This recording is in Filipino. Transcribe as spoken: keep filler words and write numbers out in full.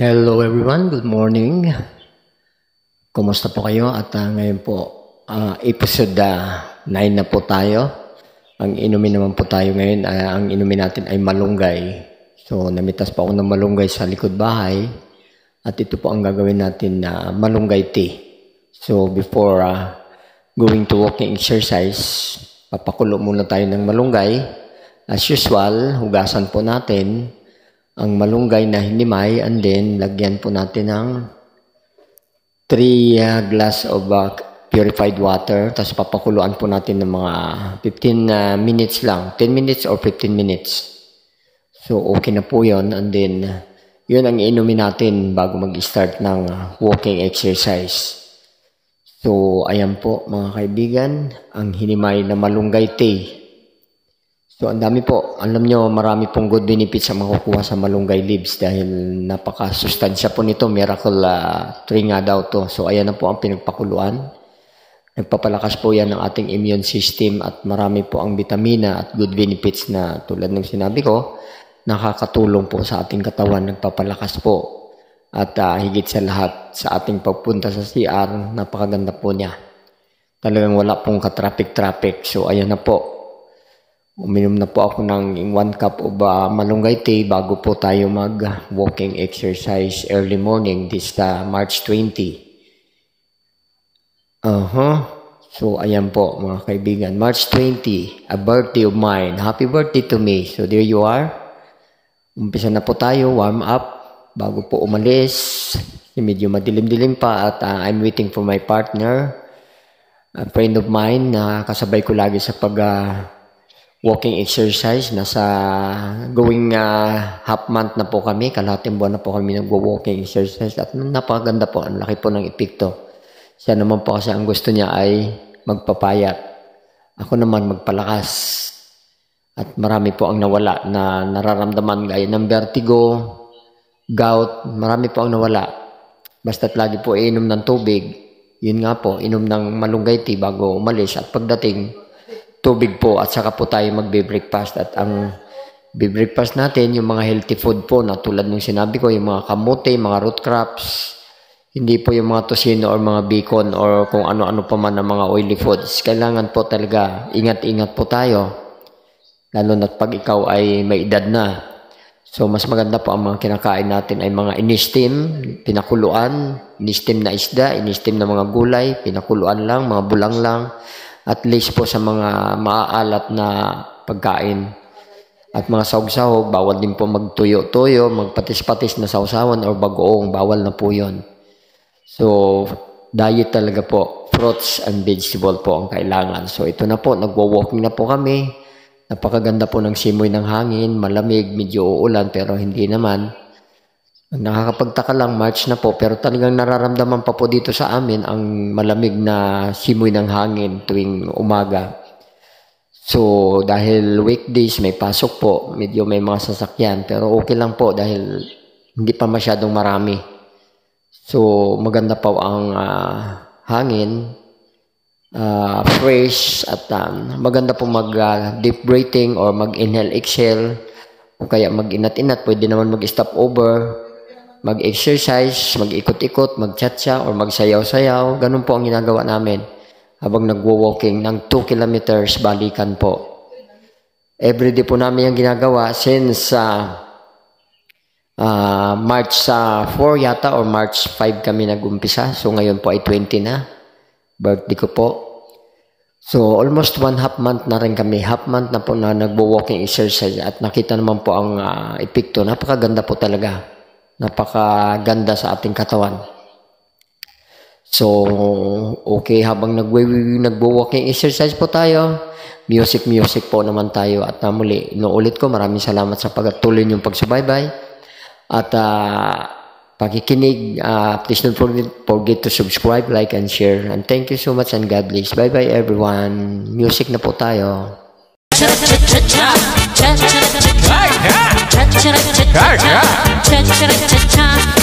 Hello everyone, good morning. Kumusta po kayo? At uh, ngayon po, uh, episode uh, nine na po tayo. Ang inumin naman po tayo ngayon, uh, ang inumin natin ay malunggay. So namitas po ako ng malunggay sa likod bahay. At ito po ang gagawin natin na uh, malunggay tea. So before uh, going to walking exercise, papakulo muna tayo ng malunggay. As usual, hugasan po natin ang malunggay na hinimay, and then lagyan po natin ng three uh, glass of uh, purified water. Tapos papakuluan po natin ng mga fifteen uh, minutes lang, ten minutes or fifteen minutes. So okay na po yun, and then uh, yun ang inumin natin bago mag-start ng uh, walking exercise. So ayan po mga kaibigan, ang hinimay na malunggay tea. So, ang dami po. Alam nyo, marami pong good benefits ang makukuha sa malunggay leaves dahil napaka-sustansya po nito. Miracle uh, tree nga daw to. So, ayan na po ang pinagpakuluan. Nagpapalakas po yan ng ating immune system at marami po ang vitamina at good benefits na tulad ng sinabi ko, nakakatulong po sa ating katawan. Nagpapalakas po. At uh, higit sa lahat, sa ating pagpunta sa C R, napakaganda po niya. Talagang wala pong ka-traffic-traffic. So, ayan na po. Uminom na po ako ng one cup of uh, malunggay tea bago po tayo mag-walking exercise early morning this uh, March twentieth. Uh-huh. So, ayan po mga kaibigan. March twentieth, a birthday of mine. Happy birthday to me. So, there you are. Umpisa na po tayo, warm up bago po umalis. Medyo madilim-dilim pa at uh, I'm waiting for my partner. A friend of mine na uh, kasabay ko lagi sa pag... Uh, walking exercise. Nasa going uh, half month na po kami. Kalahating buwan na po kami nag-walking exercise. At napakaganda po. Ang laki po ng epekto. Siya naman po kasi ang gusto niya ay magpapayat. Ako naman magpalakas. At marami po ang nawala na nararamdaman gaya ng vertigo, gout. Marami po ang nawala. Basta't lagi po inom ng tubig. Yun nga po, inom ng malunggay tea bago umalis. At pagdating, tubig po at saka po tayo magbe-breakfast. At ang be-breakfast natin, yung mga healthy food po na tulad ng sinabi ko, yung mga kamote, mga root crops, hindi po yung mga tocino or mga bacon or kung ano-ano pa man ng mga oily foods. Kailangan po talaga ingat-ingat po tayo, lalo na't pag ikaw ay may edad na. So mas maganda po ang mga kinakain natin ay mga in-steam, pinakuluan, in-steam na isda, in-steam na mga gulay, pinakuluan lang, mga bulang lang. At least po sa mga maaalat na pagkain at mga sahog-sahog, bawal din po magtuyo-tuyo, magpatis-patis na sausawan or bagoong, bawal na po yun. So, diet talaga po, fruits and vegetable po ang kailangan. So, ito na po, nagwa-walking na po kami. Napakaganda po ng simoy ng hangin, malamig, medyo uulan, pero hindi naman. Nakakapagtaka lang, March na po, pero talagang nararamdaman pa po dito sa amin ang malamig na simoy ng hangin tuwing umaga. So, dahil weekdays may pasok po, medyo may mga sasakyan, pero okay lang po dahil hindi pa masyadong marami. So, maganda po ang uh, hangin, uh, fresh, at um, maganda po mag-deep uh, breathing or mag-inhale-exhale, o kaya mag-inat-inat, pwede naman mag-stop over, mag-exercise, mag-ikot-ikot, mag-chatcha, or magsayaw-sayaw. Ganun po ang ginagawa namin habang nagwo-walking ng two kilometers balikan po. Everyday po namin yung ginagawa since uh, uh, March uh, four yata or March five kami nag-umpisa. So ngayon po ay twenty na. Birthday ko po. So almost one half month na rin kami. Half month na po na nagwo-walking exercise at nakita naman po ang uh, epekto. Napakaganda po talaga. Napakaganda sa ating katawan. So, okay, habang nagwo-walking exercise po tayo, music-music po naman tayo. At uh, muli, inuulit ko, maraming salamat sa pagtuloy niyong pagsubaybay. At uh, pakikinig, uh, please don't forget, forget to subscribe, like, and share. And thank you so much and God bless. Bye-bye everyone. Music na po tayo. Cha-cha-cha-cha